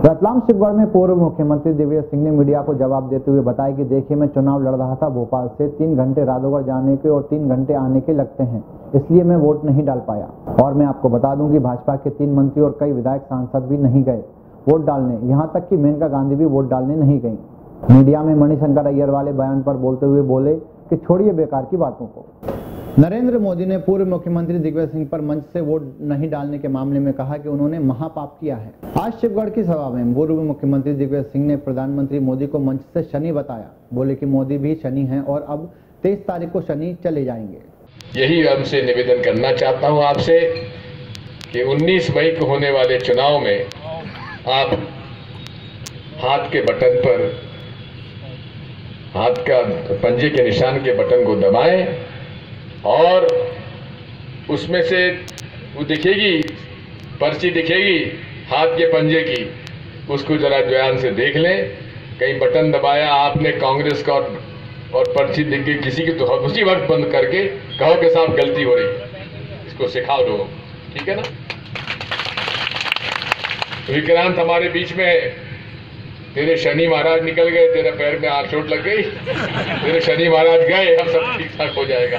रतलाम शिवगढ़ में पूर्व मुख्यमंत्री दिग्विजय सिंह ने मीडिया को जवाब देते हुए बताया कि देखिए, मैं चुनाव लड़ रहा था भोपाल से, 3 घंटे राधौगढ़ जाने के और 3 घंटे आने के लगते हैं, इसलिए मैं वोट नहीं डाल पाया। और मैं आपको बता दूं कि भाजपा के 3 मंत्री और कई विधायक सांसद भी नहीं गए वोट डालने, यहाँ तक कि मेनका गांधी भी वोट डालने नहीं गई। मीडिया में मणिशंकर अय्यर वाले बयान पर बोलते हुए बोले कि छोड़िए बेकार की बातों को। नरेंद्र मोदी ने पूर्व मुख्यमंत्री दिग्विजय सिंह पर मंच से वोट नहीं डालने के मामले में कहा कि उन्होंने महापाप किया है। आज शिवगढ़ की सभा में पूर्व मुख्यमंत्री दिग्विजय सिंह ने प्रधानमंत्री मोदी को मंच से शनि बताया। बोले कि मोदी भी शनि हैं और अब 23 तारीख को शनि चले जाएंगे। यही हमसे निवेदन करना चाहता हूं आपसे कि 19 मई को होने वाले चुनाव में आप हाथ के बटन पर, हाथ का पंजे के निशान के बटन को दबाएं और उसमें से वो दिखेगी, पर्ची दिखेगी हाथ के पंजे की, उसको जरा ध्यान से देख लें। कहीं बटन दबाया आपने कांग्रेस का और पर्ची दिख गई किसी की, तो उसी वक्त बंद करके कहो कि साहब गलती हो रही है, इसको सिखाओ लोगों, ठीक है ना। विक्रांत हमारे बीच में है, तेरे शनि महाराज निकल गए, तेरे पैर में चोट लग गई, तेरे शनि महाराज गए, अब सब ठीक ठाक हो जाएगा।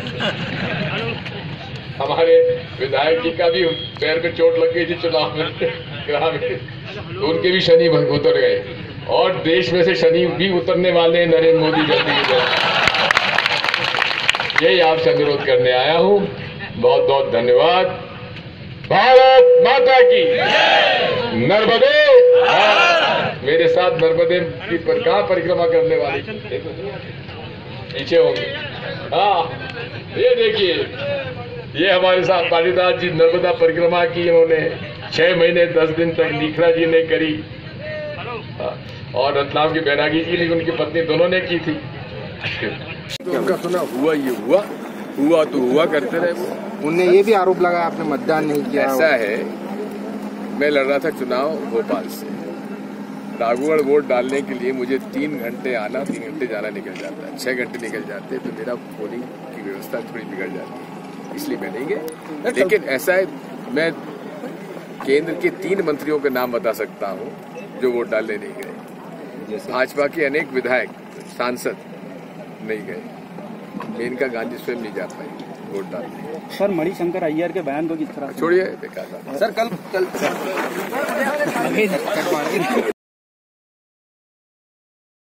हमारे विधायक जी का भी पैर में चोट लग गई थी चुनाव में, तो उनके भी शनि उतर गए और देश में से शनि भी उतरने वाले हैं नरेंद्र मोदी जी। यही आपसे अनुरोध करने आया हूँ। बहुत बहुत धन्यवाद। भारत माता की नर्मदे। मेरे साथ नर्मदे की कहाँ परिक्रमा करने वाली पीछे होंगे। हाँ, ये देखिए, ये हमारे साथ पाटीदार जी नर्मदा परिक्रमा की इन्होंने 6 महीने 10 दिन तक लीखरा जी ने करी और रतलाम की बैरागी जी ने, उनकी पत्नी दोनों ने की थी। तो उनका सुना हुआ, ये हुआ तो हुआ करते रहे वो। उनने ये भी आरोप लगाया आपने मतदान नहीं किया। ऐसा है, मैं लड़ रहा था चुनाव भोपाल से, राघौगढ़ वोट डालने के लिए मुझे 3 घंटे आना 3 घंटे जाना निकल जाता है, 6 घंटे निकल जाते, तो मेरा पोलिंग की व्यवस्था थोड़ी बिगड़ जाती है, इसलिए मैं नहीं गया। लेकिन ऐसा है, मैं केंद्र के 3 मंत्रियों के नाम बता सकता हूँ जो वोट डालने नहीं गए। भाजपा के अनेक विधायक सांसद नहीं गए, मेनका गांधी स्वयं नहीं जा पाई वोट डालने। सर, मणिशंकर अय्यर के बयान को किस तरह छोड़िए, बेकार सर कल